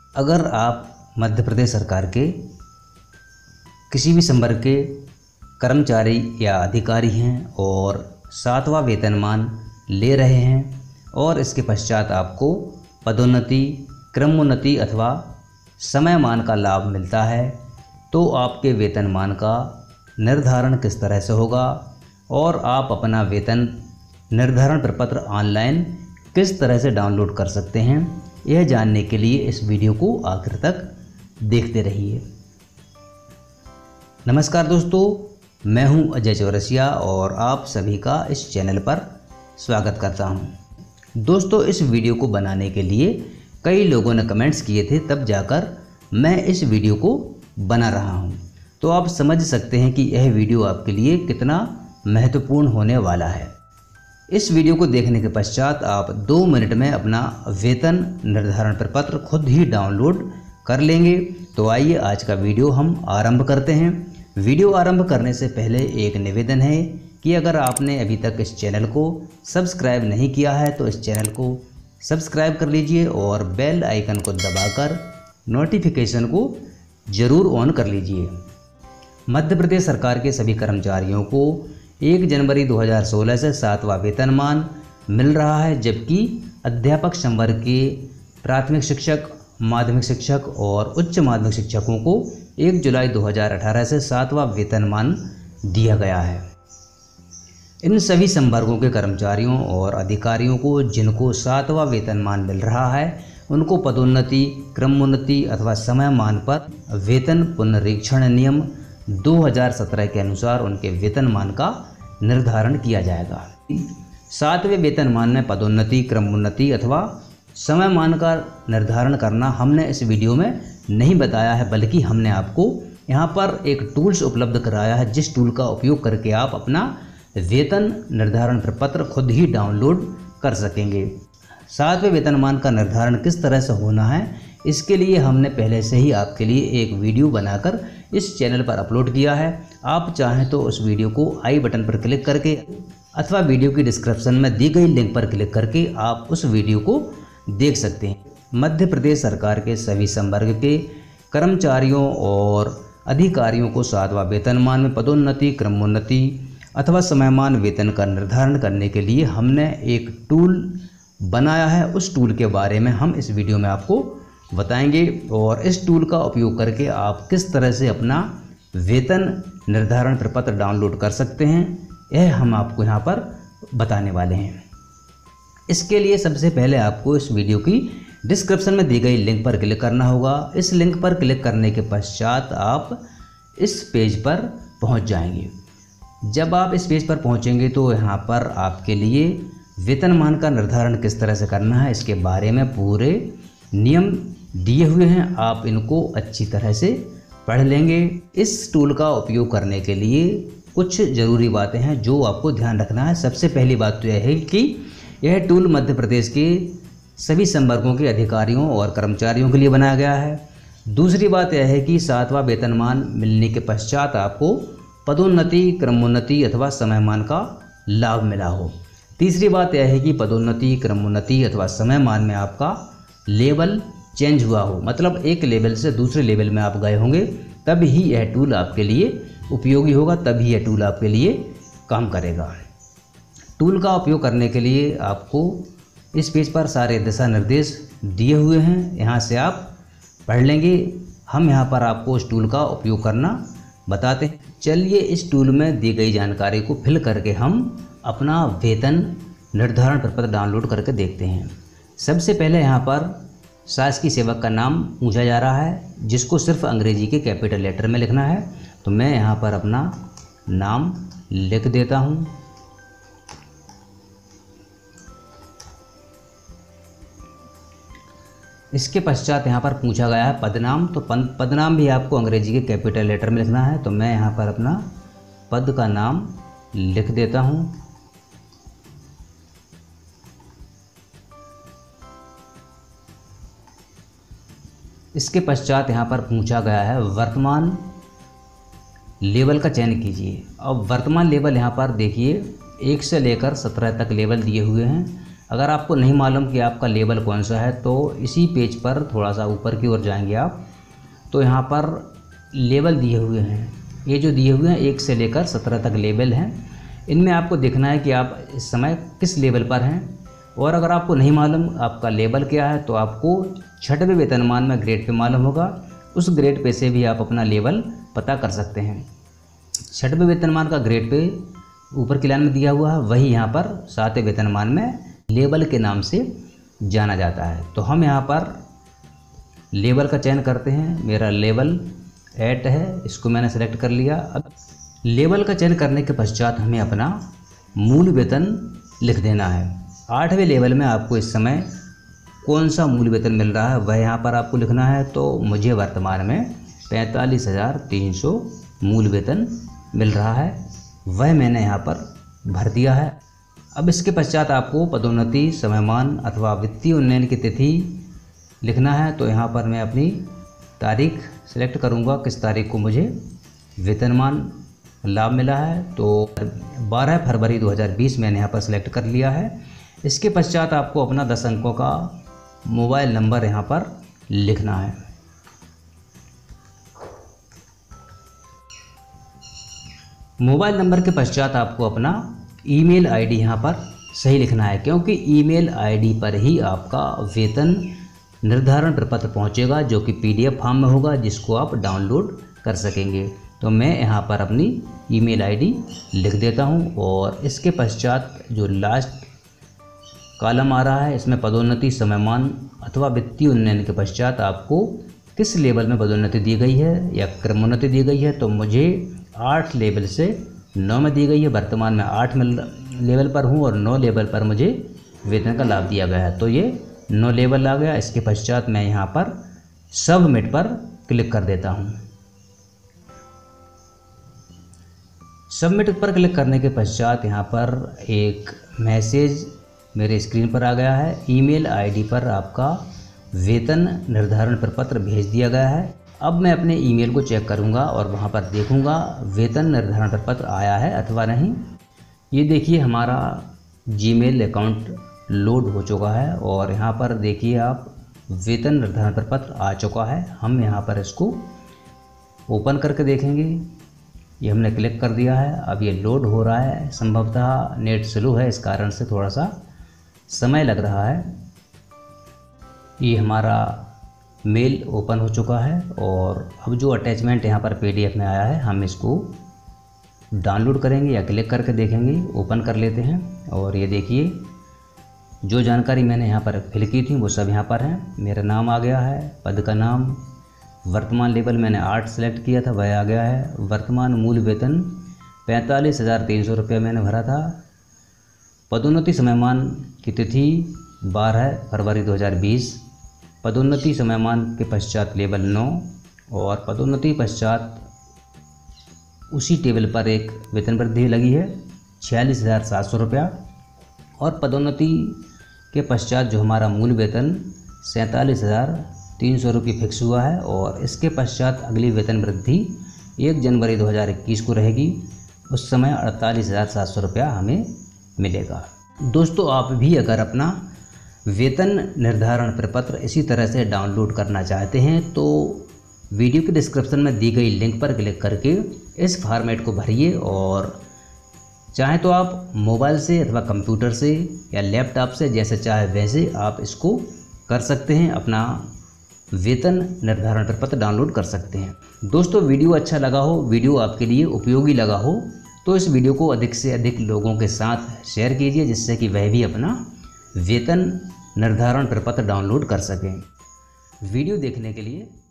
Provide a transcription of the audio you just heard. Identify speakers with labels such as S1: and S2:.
S1: अगर आप मध्य प्रदेश सरकार के किसी भी संवर्ग के कर्मचारी या अधिकारी हैं और 7वां वेतनमान ले रहे हैं और इसके पश्चात आपको पदोन्नति, क्रमोन्नति अथवा समयमान का लाभ मिलता है, तो आपके वेतनमान का निर्धारण किस तरह से होगा और आप अपना वेतन निर्धारण प्रपत्र ऑनलाइन किस तरह से डाउनलोड कर सकते हैं, यह जानने के लिए इस वीडियो को आखिर तक देखते रहिए। नमस्कार दोस्तों, मैं हूं अजय चौरसिया और आप सभी का इस चैनल पर स्वागत करता हूं। दोस्तों, इस वीडियो को बनाने के लिए कई लोगों ने कमेंट्स किए थे, तब जाकर मैं इस वीडियो को बना रहा हूं। तो आप समझ सकते हैं कि यह वीडियो आपके लिए कितना महत्वपूर्ण होने वाला है। इस वीडियो को देखने के पश्चात आप 2 मिनट में अपना वेतन निर्धारण प्रपत्र खुद ही डाउनलोड कर लेंगे। तो आइए आज का वीडियो हम आरंभ करते हैं। वीडियो आरंभ करने से पहले एक निवेदन है कि अगर आपने अभी तक इस चैनल को सब्सक्राइब नहीं किया है तो इस चैनल को सब्सक्राइब कर लीजिए और बेल आइकन को दबाकर नोटिफिकेशन को ज़रूर ऑन कर लीजिए। मध्य प्रदेश सरकार के सभी कर्मचारियों को 1 जनवरी 2016 से 7वां वेतनमान मिल रहा है, जबकि अध्यापक संवर्ग के प्राथमिक शिक्षक, माध्यमिक शिक्षक और उच्च माध्यमिक शिक्षकों को 1 जुलाई 2018 से 7वां वेतनमान दिया गया है। इन सभी संवर्गों के कर्मचारियों और अधिकारियों को जिनको 7वां वेतनमान मिल रहा है, उनको पदोन्नति, क्रमोन्नति अथवा समयमान पर वेतन पुनरीक्षण नियम 2017 के अनुसार उनके वेतनमान का निर्धारण किया जाएगा। 7वें वेतनमान में पदोन्नति, क्रमोन्नति अथवा समयमान का निर्धारण करना हमने इस वीडियो में नहीं बताया है, बल्कि हमने आपको यहाँ पर एक टूल्स उपलब्ध कराया है, जिस टूल का उपयोग करके आप अपना वेतन निर्धारण प्रपत्र खुद ही डाउनलोड कर सकेंगे। 7वें वेतनमान का निर्धारण किस तरह से होना है, इसके लिए हमने पहले से ही आपके लिए एक वीडियो बनाकर इस चैनल पर अपलोड किया है। आप चाहें तो उस वीडियो को आई बटन पर क्लिक करके अथवा वीडियो की डिस्क्रिप्शन में दी गई लिंक पर क्लिक करके आप उस वीडियो को देख सकते हैं। मध्य प्रदेश सरकार के सभी संवर्ग के कर्मचारियों और अधिकारियों को 7वां वेतनमान में पदोन्नति, क्रमोन्नति अथवा समयमान वेतन का निर्धारण करने के लिए हमने एक टूल बनाया है। उस टूल के बारे में हम इस वीडियो में आपको बताएंगे और इस टूल का उपयोग करके आप किस तरह से अपना वेतन निर्धारण प्रपत्र डाउनलोड कर सकते हैं, यह हम आपको यहाँ पर बताने वाले हैं। इसके लिए सबसे पहले आपको इस वीडियो की डिस्क्रिप्शन में दी गई लिंक पर क्लिक करना होगा। इस लिंक पर क्लिक करने के पश्चात आप इस पेज पर पहुँच जाएंगे। जब आप इस पेज पर पहुँचेंगे तो यहाँ पर आपके लिए वेतनमान का निर्धारण किस तरह से करना है, इसके बारे में पूरे नियम दिए हुए हैं। आप इनको अच्छी तरह से पढ़ लेंगे। इस टूल का उपयोग करने के लिए कुछ ज़रूरी बातें हैं जो आपको ध्यान रखना है। सबसे पहली बात तो यह है कि यह टूल मध्य प्रदेश के सभी संवर्गों के अधिकारियों और कर्मचारियों के लिए बनाया गया है। दूसरी बात यह है कि 7वां वेतनमान मिलने के पश्चात आपको पदोन्नति, क्रमोन्नति अथवा समयमान का लाभ मिला हो। तीसरी बात यह है कि पदोन्नति, क्रमोन्नति अथवा समयमान में आपका लेवल चेंज हुआ हो, मतलब एक लेवल से दूसरे लेवल में आप गए होंगे, तब ही यह टूल आपके लिए उपयोगी होगा, तभी यह टूल आपके लिए काम करेगा। टूल का उपयोग करने के लिए आपको इस पेज पर सारे दिशा निर्देश दिए हुए हैं, यहाँ से आप पढ़ लेंगे। हम यहाँ पर आपको इस टूल का उपयोग करना बताते हैं। चलिए इस टूल में दी गई जानकारी को फिल करके हम अपना वेतन निर्धारण प्रपत्र डाउनलोड करके देखते हैं। सबसे पहले यहाँ पर शासकीय सेवक का नाम पूछा जा रहा है, जिसको सिर्फ अंग्रेजी के कैपिटल लेटर में लिखना है। तो मैं यहाँ पर अपना नाम लिख देता हूँ। इसके पश्चात यहाँ पर पूछा गया है पदनाम, तो पदनाम भी आपको अंग्रेजी के कैपिटल लेटर में लिखना है। तो मैं यहाँ पर अपना पद का नाम लिख देता हूँ। इसके पश्चात यहाँ पर पूछा गया है वर्तमान लेवल का चयन कीजिए। अब वर्तमान लेवल यहाँ पर देखिए 1 से लेकर 17 तक लेवल दिए हुए हैं। अगर आपको नहीं मालूम कि आपका लेवल कौन सा है तो इसी पेज पर थोड़ा सा ऊपर की ओर जाएंगे आप, तो यहाँ पर लेवल दिए हुए हैं। ये जो दिए हुए हैं 1 से लेकर 17 तक लेवल हैं। इनमें आपको देखना है कि आप इस समय किस लेवल पर हैं। और अगर आपको नहीं मालूम आपका लेवल क्या है तो आपको 6वें वेतनमान में ग्रेड पे मालूम होगा। उस ग्रेड पे से भी आप अपना लेवल पता कर सकते हैं। 6वें वेतनमान का ग्रेड पे ऊपर की लाइन में दिया हुआ है, वही यहाँ पर 7वें वेतनमान में लेवल के नाम से जाना जाता है। तो हम यहाँ पर लेवल का चयन करते हैं। मेरा लेवल 8 है, इसको मैंने सेलेक्ट कर लिया। अब लेवल का चयन करने के पश्चात हमें अपना मूल वेतन लिख देना है। 8वें लेवल में आपको इस समय कौन सा मूल वेतन मिल रहा है वह यहाँ पर आपको लिखना है। तो मुझे वर्तमान में 45,300 मूल वेतन मिल रहा है, वह मैंने यहाँ पर भर दिया है। अब इसके पश्चात आपको पदोन्नति, समयमान अथवा वित्तीय उन्नयन की तिथि लिखना है। तो यहाँ पर मैं अपनी तारीख सेलेक्ट करूँगा, किस तारीख को मुझे वेतनमान लाभ मिला है। तो 12 फरवरी 2020 मैंने यहाँ पर सेलेक्ट कर लिया है। इसके पश्चात आपको अपना 10 अंकों का मोबाइल नंबर यहाँ पर लिखना है। मोबाइल नंबर के पश्चात आपको अपना ईमेल आईडी यहाँ पर सही लिखना है, क्योंकि ईमेल आईडी पर ही आपका वेतन निर्धारण प्रपत्र पहुँचेगा, जो कि PDF फॉर्म में होगा, जिसको आप डाउनलोड कर सकेंगे। तो मैं यहाँ पर अपनी ईमेल आईडी लिख देता हूँ। और इसके पश्चात जो लास्ट कॉलम आ रहा है, इसमें पदोन्नति, समयमान अथवा वित्तीय उन्नयन के पश्चात आपको किस लेवल में पदोन्नति दी गई है या क्रमोन्नति दी गई है। तो मुझे 8 लेवल से 9 में दी गई है। वर्तमान में 8 लेवल पर हूँ और 9 लेवल पर मुझे वेतन का लाभ दिया गया है। तो ये 9 लेवल आ गया। इसके पश्चात मैं यहाँ पर सबमिट पर क्लिक कर देता हूँ। सबमिट पर क्लिक करने के पश्चात यहाँ पर एक मैसेज मेरे स्क्रीन पर आ गया है। ईमेल आईडी पर आपका वेतन निर्धारण प्रपत्र भेज दिया गया है। अब मैं अपने ईमेल को चेक करूँगा और वहाँ पर देखूँगा वेतन निर्धारण प्रपत्र आया है अथवा नहीं। ये देखिए हमारा जीमेल अकाउंट लोड हो चुका है और यहाँ पर देखिए आप वेतन निर्धारण प्रपत्र आ चुका है। हम यहाँ पर इसको ओपन करके देखेंगे। ये हमने क्लिक कर दिया है। अब ये लोड हो रहा है। संभवतः नेट स्लो है, इस कारण से थोड़ा सा समय लग रहा है। ये हमारा मेल ओपन हो चुका है और अब जो अटैचमेंट यहाँ पर PDF में आया है, हम इसको डाउनलोड करेंगे या क्लिक करके देखेंगे। ओपन कर लेते हैं और ये देखिए जो जानकारी मैंने यहाँ पर फिल की थी वो सब यहाँ पर है। मेरा नाम आ गया है, पद का नाम, वर्तमान लेवल मैंने 8 सेलेक्ट किया था वह आ गया है। वर्तमान मूल वेतन 45,300 रुपये मैंने भरा था। पदोन्नति समयमान की तिथि 12 फरवरी 2020। पदोन्नति समयमान के पश्चात लेवल 9 और पदोन्नति पश्चात उसी टेबल पर एक वेतन वृद्धि लगी है 46,700 रुपया। और पदोन्नति के पश्चात जो हमारा मूल वेतन 47,300 रुपये फिक्स हुआ है और इसके पश्चात अगली वेतन वृद्धि 1 जनवरी 2021 को रहेगी। उस समय 48,700 रुपया हमें मिलेगा। दोस्तों आप भी अगर अपना वेतन निर्धारण प्रपत्र इसी तरह से डाउनलोड करना चाहते हैं तो वीडियो के डिस्क्रिप्शन में दी गई लिंक पर क्लिक करके इस फॉर्मेट को भरिए और चाहे तो आप मोबाइल से अथवा कंप्यूटर से या लैपटॉप से जैसे चाहे वैसे आप इसको कर सकते हैं, अपना वेतन निर्धारण प्रपत्र डाउनलोड कर सकते हैं। दोस्तों वीडियो अच्छा लगा हो, वीडियो आपके लिए उपयोगी लगा हो तो इस वीडियो को अधिक से अधिक लोगों के साथ शेयर कीजिए, जिससे कि वह भी अपना वेतन निर्धारण प्रपत्र डाउनलोड कर सकें। वीडियो देखने के लिए